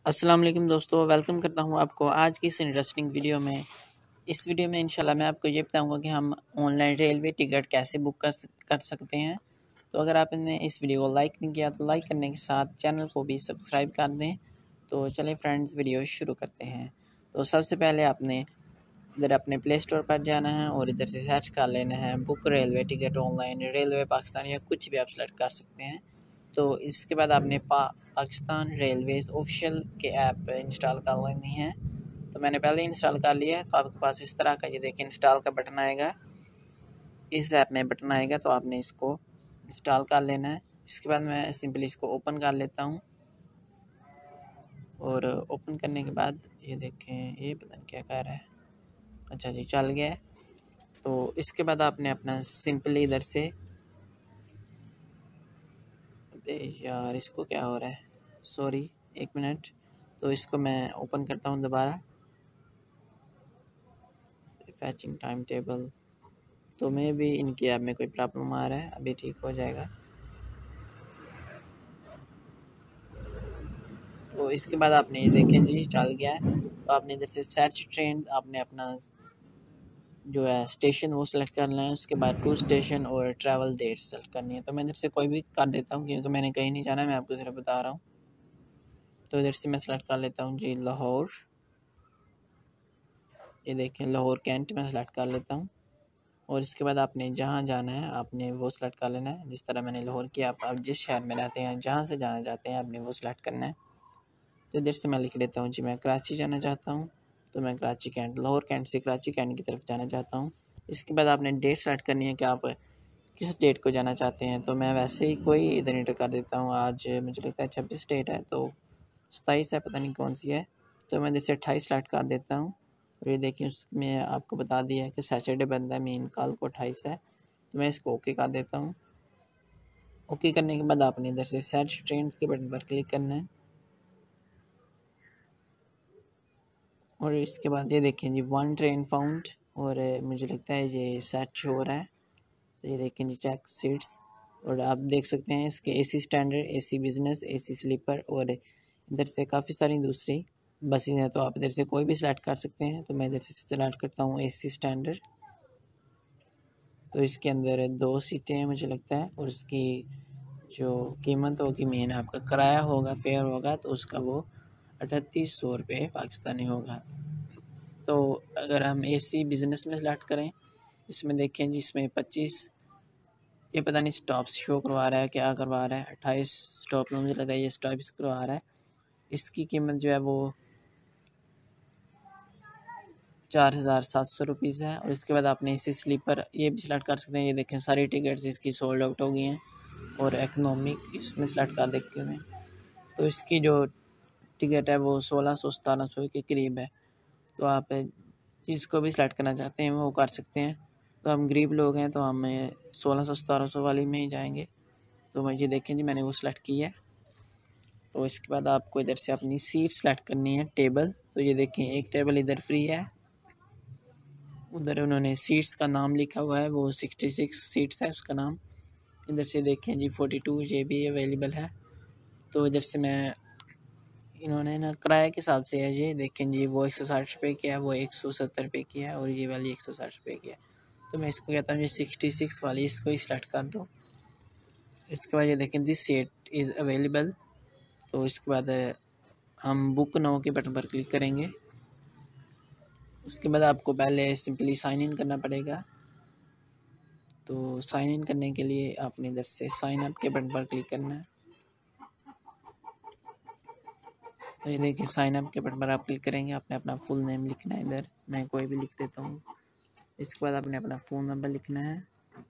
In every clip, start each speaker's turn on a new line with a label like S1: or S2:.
S1: अस्सलाम वालेकुम दोस्तों, वेलकम करता हूँ आपको आज की इस इंटरेस्टिंग वीडियो में। इस वीडियो में इंशाल्लाह मैं आपको ये बताऊँगा कि हम ऑनलाइन रेलवे टिकट कैसे बुक कर सकते हैं। तो अगर आपने इस वीडियो को लाइक नहीं किया तो लाइक करने के साथ चैनल को भी सब्सक्राइब कर दें। तो चलें फ्रेंड्स, वीडियो शुरू करते हैं। तो सबसे पहले आपने इधर अपने प्ले स्टोर पर जाना है और इधर से सर्च कर लेना है book railway ticket online, railway Pakistan या कुछ भी आप सेलेक्ट कर सकते हैं। तो इसके बाद आपने पाकिस्तान रेलवेज़ ऑफिशियल के ऐप इंस्टॉल कर लेनी है। तो मैंने पहले इंस्टॉल कर लिया है। तो आपके पास इस तरह का ये देखिए इंस्टॉल का बटन आएगा, इस ऐप में बटन आएगा, तो आपने इसको इंस्टॉल कर लेना है। इसके बाद मैं सिंपली इसको ओपन कर लेता हूँ और ओपन करने के बाद ये देखें, ये पता नहीं क्या कर रहा है। अच्छा जी, चल गया है। तो इसके बाद आपने अपना सिंपली इधर से, अबे यार इसको क्या हो रहा है, सॉरी एक मिनट। तो इसको मैं ओपन करता हूँ दोबारा, फैचिंग टाइम टेबल। तो मैं भी इनकी ऐप में कोई प्रॉब्लम आ रहा है, अभी ठीक हो जाएगा। तो इसके बाद आपने ये देखें जी चल गया है। तो आपने इधर से सर्च ट्रेन, आपने अपना जो है स्टेशन वो सेलेक्ट करना है। उसके बाद टू स्टेशन और ट्रैवल डेट सेलेक्ट करनी है। तो मैं इधर से कोई भी कर देता हूँ क्योंकि मैंने कहीं नहीं जाना, मैं आपको सिर्फ बता रहा हूँ। तो इधर से मैं सेलेक्ट कर लेता हूँ जी लाहौर। ये देखें लाहौर कैंट में सेलेक्ट कर लेता हूँ। और इसके बाद आपने जहाँ जाना है आपने वो सेलेक्ट कर लेना है। जिस तरह मैंने लाहौर किया, आप जिस शहर में रहते हैं, जहाँ से जाना चाहते हैं, आपने वो सेलेक्ट करना है। तो इधर से मैं लिख देता हूँ जी मैं कराची जाना चाहता हूँ। तो मैं कराची कैंट, लाहौर कैंट से कराची कैंट की तरफ जाना चाहता हूँ। इसके बाद आपने डेट सेलेक्ट करनी है कि आप किस डेट को जाना चाहते हैं। तो मैं वैसे ही कोई इधर इंटर कर देता हूँ। आज मुझे लगता है 26 डेट है, तो 27 है, पता नहीं कौन सी है। तो मैं जैसे 28 सेलेक्ट कर देता हूँ। और ये देखिए उसमें आपको बता दिया है कि सैटरडे बनता है, मेन कल को 28 है। तो मैं इसको ओके कर देता हूँ। ओके करने के बाद आपने इधर से सर्च ट्रेन्स के बटन पर क्लिक करना है। और इसके बाद ये देखें जी वन ट्रेन फाउंड, और मुझे लगता है ये सर्च हो रहा है। तो ये देखें जी चेक सीट्स, और आप देख सकते हैं इसके AC standard, AC business, AC sleeper, और इधर से काफ़ी सारी दूसरी बसें हैं। तो आप इधर से कोई भी सिलेक्ट कर सकते हैं। तो मैं इधर से सिलेक्ट करता हूँ एसी स्टैंडर्ड। तो इसके अंदर 2 सीटें हैं मुझे लगता है, और इसकी जो कीमत होगी, मेन आपका किराया होगा, फेयर होगा, तो उसका वो 3800 रुपये पाकिस्तानी होगा। तो अगर हम एसी बिज़नेस में सेलेक्ट करें, इसमें देखें जी इसमें 25, ये पता नहीं स्टॉप्स शो करवा रहा है, क्या करवा रहा है। 28 स्टॉप में मुझे लगता है ये स्टॉप्स करवा रहा है। इसकी कीमत जो है वो 4700 रुपीज़ है। और इसके बाद आपने एसी स्लीपर ये भी सिलेक्ट कर सकते हैं। ये देखें सारी टिकट्स इसकी सोल्ड आउट हो गई हैं। और इकनॉमिक इसमें सेलेक्ट कर देखते हैं, तो इसकी जो टिकट है वो 1600-1700 के करीब है। तो आप जिसको भी सिलेक्ट करना चाहते हैं वो कर सकते हैं। तो हम गरीब लोग हैं तो हम 1600-1700 वाली में ही जाएंगे। तो मैं ये देखें जी मैंने वो सिलेक्ट की है। तो इसके बाद आपको इधर से अपनी सीट सेलेक्ट करनी है, टेबल। तो ये देखें एक टेबल इधर फ्री है, उधर उन्होंने सीट्स का नाम लिखा हुआ है, वो 66 सीट्स है उसका नाम। इधर से देखें जी 42 ये भी अवेलेबल है। तो इधर से मैं, इन्होंने ना किराए के हिसाब से है, ये देखें जी वो 160 रुपये की है, वो 170 रुपये की है, और ये वाली 160 रुपये की है। तो मैं इसको कहता हूँ ये 66 वाली, इसको ही सिलेक्ट कर दो। इसके बाद ये देखें दिस सीट इज़ अवेलेबल। तो इसके बाद हम बुक नाउ के बटन पर क्लिक करेंगे। उसके बाद आपको पहले सिंपली साइन इन करना पड़ेगा। तो साइन इन करने के लिए आपने इधर से साइन अप के बटन पर क्लिक करना है। तो ये देखिए साइन अप के बटन पर आप क्लिक करेंगे, आपने अपना फुल नेम लिखना है। इधर मैं कोई भी लिख देता हूँ। इसके बाद आपने अपना फ़ोन नंबर लिखना है।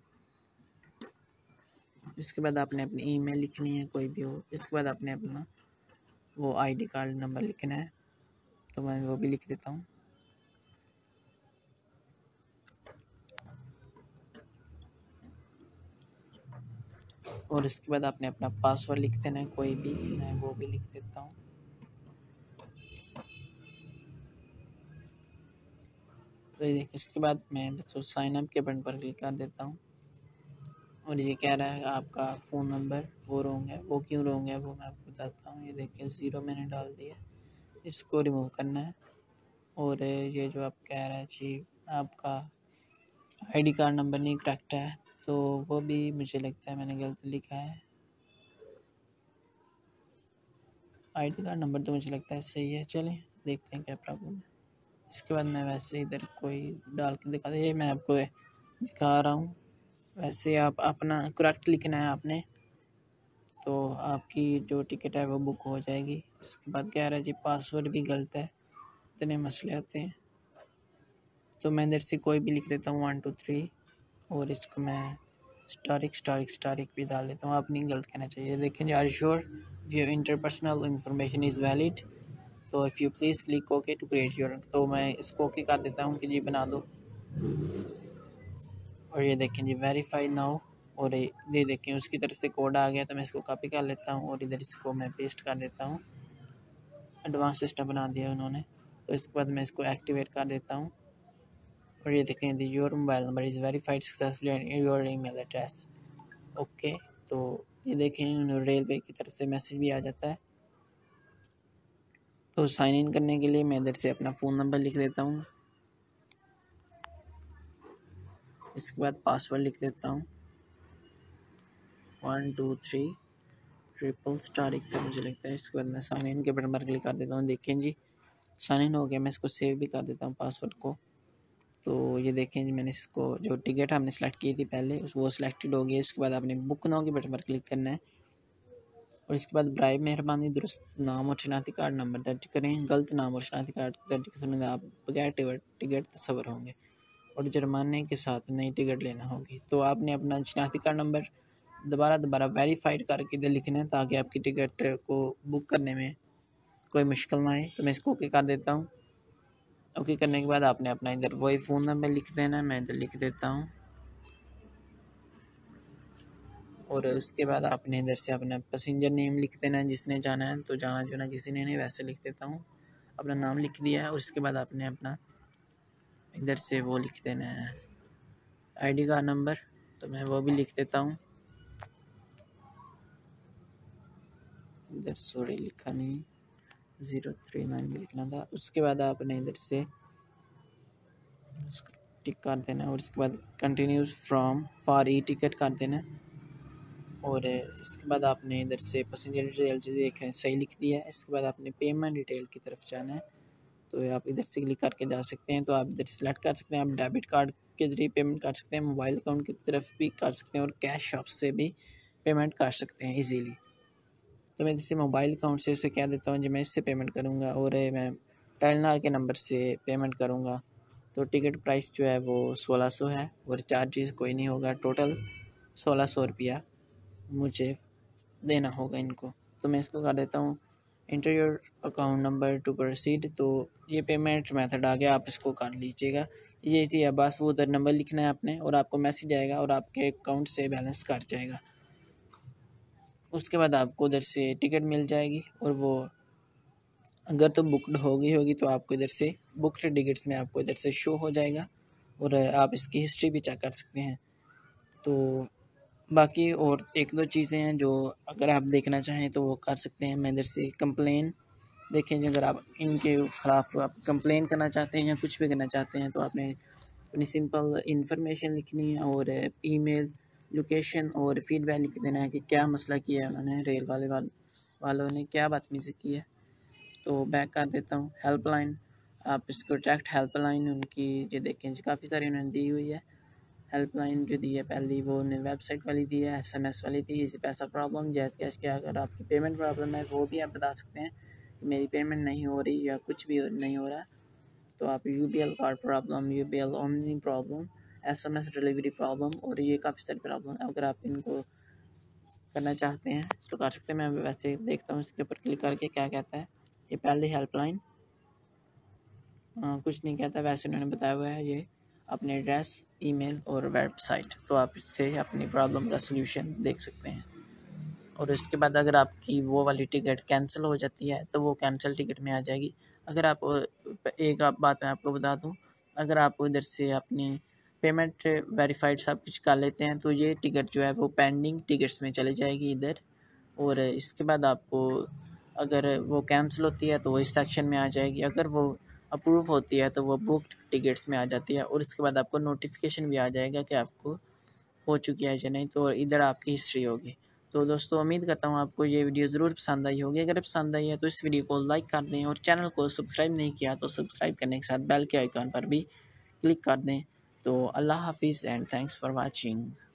S1: इसके बाद आपने अपनी ईमेल लिखनी है, कोई भी हो। इसके बाद आपने अपना वो आईडी कार्ड नंबर लिखना है। तो मैं वो भी लिख देता हूँ। और इसके बाद आपने अपना पासवर्ड लिख देना है, कोई भी, मैं वो भी लिख देता हूँ। तो ये इसके बाद मैं दोस्तों साइन अप के बटन पर क्लिक कर देता हूँ। और ये कह रहा है आपका फ़ोन नंबर वो रॉन्ग है। वो क्यों रॉन्ग है वो मैं आपको बताता हूँ। ये देखिए 0 मैंने डाल दिया। इसको रिमूव करना है। और ये जो आप कह रहे हैं जी आपका आईडी कार्ड नंबर नहीं करेक्ट है, तो वो भी मुझे लगता है मैंने गलत लिखा है। आईडी कार्ड नंबर तो मुझे लगता है सही है, चलें देखते हैं क्या प्रॉब्लम है। इसके बाद मैं वैसे इधर कोई डाल के दिखा दे, ये मैं आपको दिखा रहा हूँ। वैसे आप अपना करेक्ट लिखना है आपने, तो आपकी जो टिकट है वो बुक हो जाएगी। इसके बाद कह रहा है जी पासवर्ड भी गलत है, इतने मसले आते हैं। तो मैं इधर से कोई भी लिख देता हूँ 1 2 3, और इसको मैं स्टारिक भी डाल देता हूँ। आप नहीं गलत कहना चाहिए। देखें जी, are you sure your interpersonal information is valid, तो if you please click okay to create your, तो मैं इसको ओके कर देता हूँ कि जी बना दो। और ये देखें जी वेरीफाई नाउ, और ये देखें उसकी तरफ से कोड आ गया, तो मैं इसको कॉपी कर लेता हूँ और इधर इसको मैं पेस्ट कर देता हूँ। एडवांस सिस्टम बना दिया उन्होंने, तो इसके बाद मैं इसको एक्टिवेट कर देता हूँ। और ये देखें the your mobile number is verified successfully and your email address okay. तो ये देखें रेलवे की तरफ से मैसेज भी आ जाता है। तो साइन इन करने के लिए मैं इधर से अपना फ़ोन नंबर लिख देता हूँ, इसके बाद पासवर्ड लिख देता हूँ 1 2 3 ट्रिपल स्टार एक था मुझे लगता है। इसके बाद मैं साइन इन के बटन पर क्लिक कर देता हूँ। देखें जी साइन इन हो गया, मैं इसको सेव भी कर देता हूँ पासवर्ड को। तो ये देखें जी मैंने इसको जो टिकट हमने सेलेक्ट की थी पहले वो सिलेक्टेड हो गई। उसके बाद आपने बुक नाउ के बटन पर क्लिक करना है, और इसके बाद बराए मेहरबानी दुरुस्त नाम और शनाख्ती कार्ड नंबर दर्ज करें। गलत नाम और शनाख्ती कार्ड दर्ज करने आप बगैर टिकट तस्वर होंगे और जुर्माने के साथ नई टिकट लेना होगी। तो आपने अपना शनाख्ती कार्ड नंबर दोबारा वेरीफाइड करके इधर लिखना है, ताकि आपकी टिकट को बुक करने में कोई मुश्किल ना आए। तो मैं इसको ओके कर देता हूँ। ओके करने के बाद आपने अपना इधर वही फ़ोन नंबर लिख देना है, मैं इधर लिख देता हूँ। और उसके बाद आपने इधर से अपना पैसेंजर नेम लिख देना है, जिसने जाना है। तो जाना जो ना किसी ने नहीं, वैसे लिख देता हूँ। अपना नाम लिख दिया है, और इसके बाद आपने अपना इधर से वो लिख देना है आईडी कार्ड नंबर, तो मैं वो भी लिख देता हूँ। इधर सॉरी लिखा नहीं, 039 भी लिखना था। उसके बाद आपने इधर से टिक कर देना है, और इसके बाद continues from for e ticket कर देना है। और इसके बाद आपने इधर से पैसेंजर डिटेल देखें सही लिख दिया है। इसके बाद आपने पेमेंट डिटेल की तरफ जाना है, तो आप इधर से क्लिक करके जा सकते हैं। तो आप इधर सेलेक्ट कर सकते हैं, आप डेबिट कार्ड के ज़रिए पेमेंट कर सकते हैं, मोबाइल अकाउंट की तरफ भी कर सकते हैं, और कैश शॉप से भी पेमेंट कर सकते हैं इजीली। तो मैं जैसे मोबाइल अकाउंट से उसे कह देता हूँ जी मैं इससे पेमेंट करूँगा, और मैं टेलनार के नंबर से पेमेंट करूँगा। तो टिकट प्राइस जो है वो 1600 है, और चार्जेस कोई नहीं होगा। टोटल 1600 रुपया मुझे देना होगा इनको। तो मैं इसको कर देता हूँ enter your account number to proceed. तो ये पेमेंट मेथड आ गया, आप इसको कर लीजिएगा। ये थी है बस, वो उधर नंबर लिखना है आपने, और आपको मैसेज आएगा और आपके अकाउंट से बैलेंस कट जाएगा। उसके बाद आपको उधर से टिकट मिल जाएगी, और वो अगर तो बुकड होगी तो आपको इधर से बुकड टिकट्स में आपको इधर से शो हो जाएगा, और आप इसकी हिस्ट्री भी चेक कर सकते हैं। तो बाकी और एक दो चीज़ें हैं जो अगर आप देखना चाहें तो वो कर सकते हैं। मैं इधर से कंप्लेन देखें, अगर आप इनके ख़िलाफ़ आप कंप्लेन करना चाहते हैं या कुछ भी करना चाहते हैं, तो आपने अपनी सिंपल इन्फॉर्मेशन लिखनी है, और ईमेल लोकेशन और फीडबैक लिख देना है कि क्या मसला किया है उन्होंने, रेल वालों ने क्या बदतमीज़ी की है। तो बैक कर देता हूँ। हेल्पलाइन, आप इसको डायरेक्ट हेल्पलाइन उनकी ये देखें काफ़ी सारी उन्होंने दी हुई है। हेल्पलाइन जो दी है पहली वो उन्होंने वेबसाइट वाली दी है, SMS वाली थी इजी पैसा प्रॉब्लम, जैज़ कैश के। अगर आपकी पेमेंट प्रॉब्लम है वो भी आप बता सकते हैं कि मेरी पेमेंट नहीं हो रही या कुछ भी नहीं हो रहा। तो आप UBL card problem, UBL omni problem, SMS delivery problem, और ये काफ़ी सारी प्रॉब्लम है। अगर आप इनको करना चाहते हैं तो कर सकते हैं। मैं वैसे देखता हूँ इसके ऊपर क्लिक करके क्या कहता है। ये पहले हेल्पलाइन कुछ नहीं कहता, वैसे उन्होंने बताया हुआ है ये अपने एड्रेस, ईमेल और वेबसाइट। तो आप इससे अपनी प्रॉब्लम का सलूशन देख सकते हैं। और उसके बाद अगर आपकी वो वाली टिकट कैंसिल हो जाती है तो वो कैंसिल टिकट में आ जाएगी। अगर आप एक आप बात मैं आपको बता दूं, अगर आप इधर से अपनी पेमेंट वेरीफाइड सब कुछ कर लेते हैं तो ये टिकट जो है वो पेंडिंग टिकट्स में चली जाएगी इधर। और इसके बाद आपको अगर वो कैंसिल होती है तो वो इस सेक्शन में आ जाएगी, अगर वो अप्रूव होती है तो वो बुक्ड टिकट्स में आ जाती है, और इसके बाद आपको नोटिफिकेशन भी आ जाएगा कि आपको हो चुकी है या नहीं, तो इधर आपकी हिस्ट्री होगी। तो दोस्तों उम्मीद करता हूँ आपको ये वीडियो ज़रूर पसंद आई होगी। अगर पसंद आई है तो इस वीडियो को लाइक कर दें, और चैनल को सब्सक्राइब नहीं किया तो सब्सक्राइब करने के साथ बेल के आइकन पर भी क्लिक कर दें। तो अल्लाह हाफिज़ एंड थैंक्स फॉर वाचिंग।